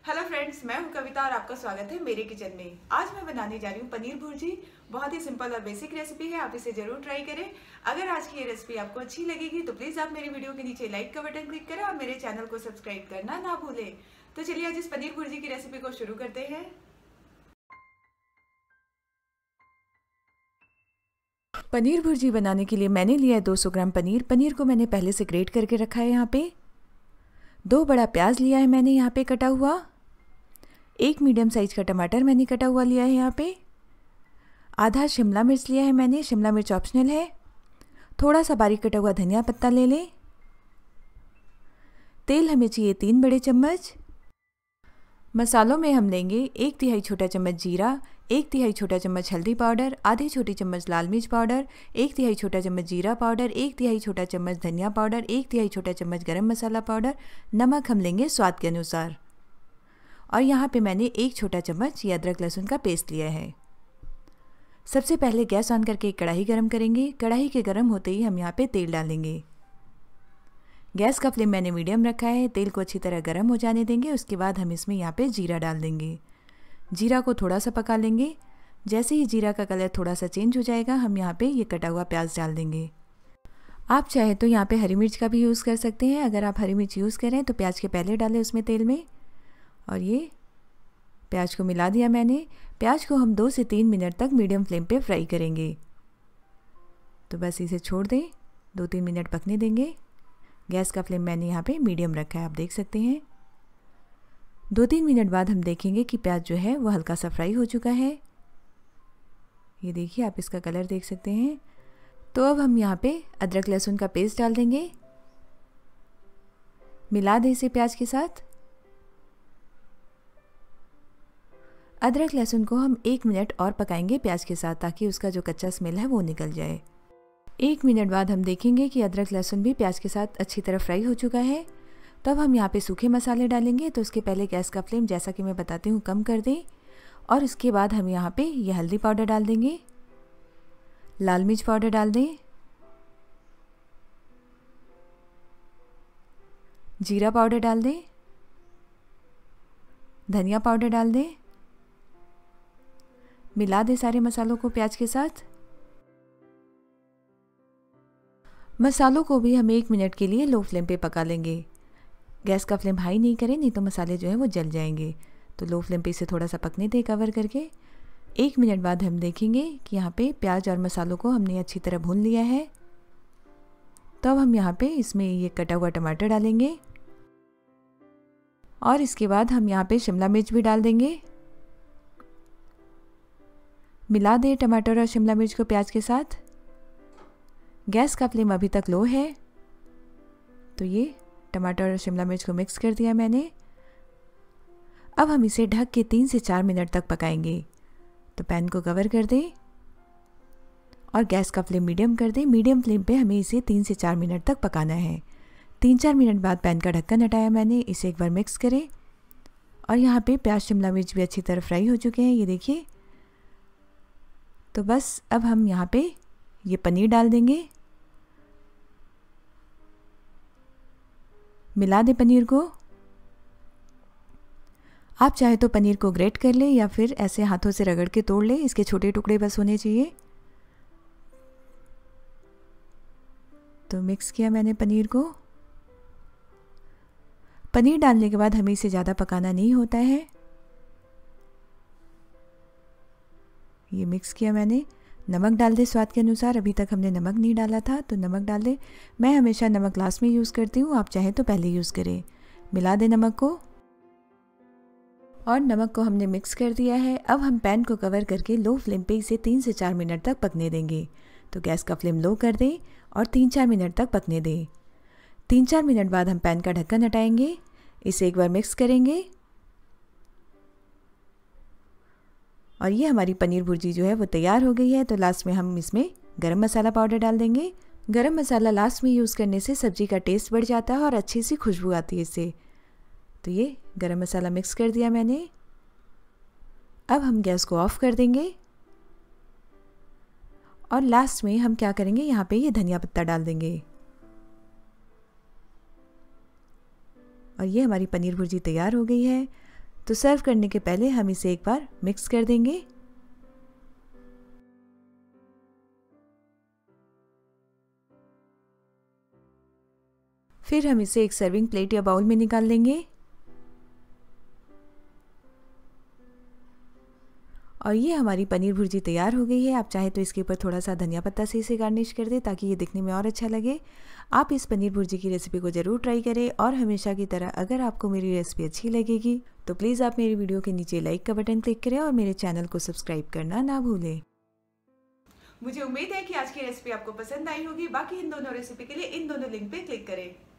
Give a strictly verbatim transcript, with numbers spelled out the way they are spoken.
Hello friends, मैं हूं कविता और आपका स्वागत है मेरे किचन में। आज मैं बनाने जा रही हूं पनीर भुर्जी। बहुत ही सिंपल और बेसिक रेसिपी है, आप इसे जरूर ट्राई करें। अगर आज की ये रेसिपी आपको अच्छी लगेगी तो प्लीज़ आप मेरी वीडियो के नीचे लाइक का बटन क्लिक करें और मेरे चैनल को सब्सक्राइब करना ना भूलें। तो चलिए आज इस पनीर भुर्जी की रेसिपी को शुरू करते हैं। पनीर भुर्जी बनाने के लिए मैंने लिया है दो सौ ग्राम पनीर। पनीर को मैंने पहले से ग्रेट करके रखा है। यहाँ पे दो बड़ा प्याज लिया है मैंने यहाँ पे कटा हुआ। एक मीडियम साइज का टमाटर मैंने कटा हुआ लिया है यहाँ पे। आधा शिमला मिर्च लिया है मैंने, शिमला मिर्च ऑप्शनल है। थोड़ा सा बारीक कटा हुआ धनिया पत्ता ले लें। तेल हमें चाहिए तीन बड़े चम्मच। मसालों में हम लेंगे एक तिहाई छोटा चम्मच जीरा, एक तिहाई छोटा चम्मच हल्दी पाउडर, आधी छोटी चम्मच लाल मिर्च पाउडर, एक तिहाई छोटा चम्मच जीरा पाउडर, एक तिहाई छोटा चम्मच धनिया पाउडर, एक तिहाई छोटा चम्मच गरम मसाला पाउडर। नमक हम लेंगे स्वाद के अनुसार। और यहाँ पे मैंने एक छोटा चम्मच ये अदरक लहसुन का पेस्ट लिया है। सबसे पहले गैस ऑन करके एक कढ़ाई गरम करेंगे। कढ़ाई के गरम होते ही हम यहाँ पे तेल डालेंगे। गैस का फ्लेम मैंने मीडियम रखा है। तेल को अच्छी तरह गरम हो जाने देंगे। उसके बाद हम इसमें यहाँ पे जीरा डाल देंगे। जीरा को थोड़ा सा पका लेंगे। जैसे ही जीरा का कलर थोड़ा सा चेंज हो जाएगा हम यहाँ पे ये कटा हुआ प्याज डाल देंगे। आप चाहे तो यहाँ पे हरी मिर्च का भी यूज़ कर सकते हैं। अगर आप हरी मिर्च यूज़ करें तो प्याज के पहले डालें उसमें तेल में। और ये प्याज को मिला दिया मैंने। प्याज को हम दो से तीन मिनट तक मीडियम फ्लेम पे फ्राई करेंगे। तो बस इसे छोड़ दें, दो तीन मिनट पकने देंगे। गैस का फ्लेम मैंने यहाँ पे मीडियम रखा है, आप देख सकते हैं। दो तीन मिनट बाद हम देखेंगे कि प्याज जो है वो हल्का सा फ्राई हो चुका है। ये देखिए, आप इसका कलर देख सकते हैं। तो अब हम यहाँ पे अदरक लहसुन का पेस्ट डाल देंगे। मिला दें इसे प्याज के साथ। अदरक लहसुन को हम एक मिनट और पकाएंगे प्याज के साथ, ताकि उसका जो कच्चा स्मेल है वो निकल जाए। एक मिनट बाद हम देखेंगे कि अदरक लहसुन भी प्याज के साथ अच्छी तरह फ्राई हो चुका है। तब हम यहाँ पे सूखे मसाले डालेंगे। तो उसके पहले गैस का फ्लेम, जैसा कि मैं बताती हूँ, कम कर दें। और इसके बाद हम यहाँ पे ये हल्दी पाउडर डाल देंगे, लाल मिर्च पाउडर डाल दें, जीरा पाउडर डाल दें, धनिया पाउडर डाल दें। मिला दें सारे मसालों को प्याज के साथ। मसालों को भी हम एक मिनट के लिए लो फ्लेम पे पका लेंगे। गैस का फ्लेम हाई नहीं करें, नहीं तो मसाले जो हैं वो जल जाएंगे। तो लो फ्लेम पे इसे थोड़ा सा पकने दें कवर करके। एक मिनट बाद हम देखेंगे कि यहाँ पे प्याज और मसालों को हमने अच्छी तरह भून लिया है। तो अब हम यहाँ पे इसमें ये कटा हुआ टमाटर डालेंगे। और इसके बाद हम यहाँ पे शिमला मिर्च भी डाल देंगे। मिला दें टमाटर और शिमला मिर्च को प्याज के साथ। गैस का फ्लेम अभी तक लो है। तो ये टमाटर और शिमला मिर्च को मिक्स कर दिया मैंने। अब हम इसे ढक के तीन से चार मिनट तक पकाएंगे। तो पैन को कवर कर दें और गैस का फ्लेम मीडियम कर दें। मीडियम फ्लेम पे हमें इसे तीन से चार मिनट तक पकाना है। तीन चार मिनट बाद पैन का ढक्कन हटाया मैंने। इसे एक बार मिक्स करें। और यहाँ पे प्याज शिमला मिर्च भी अच्छी तरह फ्राई हो चुके हैं, ये देखिए। तो बस अब हम यहाँ पे ये पनीर डाल देंगे। मिला दें पनीर को। आप चाहे तो पनीर को ग्रेट कर लें या फिर ऐसे हाथों से रगड़ के तोड़ लें। इसके छोटे टुकड़े बस होने चाहिए। तो मिक्स किया मैंने पनीर को। पनीर डालने के बाद हमें इसे ज़्यादा पकाना नहीं होता है। ये मिक्स किया मैंने। नमक डाल दें स्वाद के अनुसार। अभी तक हमने नमक नहीं डाला था, तो नमक डाल दें। मैं हमेशा नमक लास्ट में यूज़ करती हूँ, आप चाहें तो पहले यूज़ करें। मिला दें नमक को। और नमक को हमने मिक्स कर दिया है। अब हम पैन को कवर करके लो फ्लेम पे इसे तीन से चार मिनट तक पकने देंगे। तो गैस का फ्लेम लो कर दें और तीन चार मिनट तक पकने दें। तीन चार मिनट बाद हम पैन का ढक्कन हटाएंगे। इसे एक बार मिक्स करेंगे। और ये हमारी पनीर भुर्जी जो है वो तैयार हो गई है। तो लास्ट में हम इसमें गरम मसाला पाउडर डाल देंगे। गरम मसाला लास्ट में यूज़ करने से सब्ज़ी का टेस्ट बढ़ जाता है और अच्छी सी खुशबू आती है इससे। तो ये गरम मसाला मिक्स कर दिया मैंने। अब हम गैस को ऑफ कर देंगे। और लास्ट में हम क्या करेंगे, यहाँ पे ये धनिया पत्ता डाल देंगे। और ये हमारी पनीर भुर्जी तैयार हो गई है। तो सर्व करने के पहले हम इसे एक बार मिक्स कर देंगे। फिर हम इसे एक सर्विंग प्लेट या बाउल में निकाल लेंगे और ये हमारी पनीर भुर्जी तैयार हो गई है। आप चाहे तो इसके ऊपर थोड़ा सा धनिया पत्ता से इसे गार्निश कर दें ताकि ये दिखने में और अच्छा लगे। आप इस पनीर भुर्जी की रेसिपी को ज़रूर ट्राई करें और हमेशा की तरह अगर आपको मेरी रेसिपी अच्छी लगेगी तो प्लीज़ आप मेरी वीडियो के नीचे लाइक का बटन क्लिक करें और मेरे चैनल को सब्सक्राइब करना ना भूलें। मुझे उम्मीद है कि आज की रेसिपी आपको पसंद आई होगी। बाकी इन दोनों रेसिपी के लिए इन दोनों लिंक पे क्लिक करें।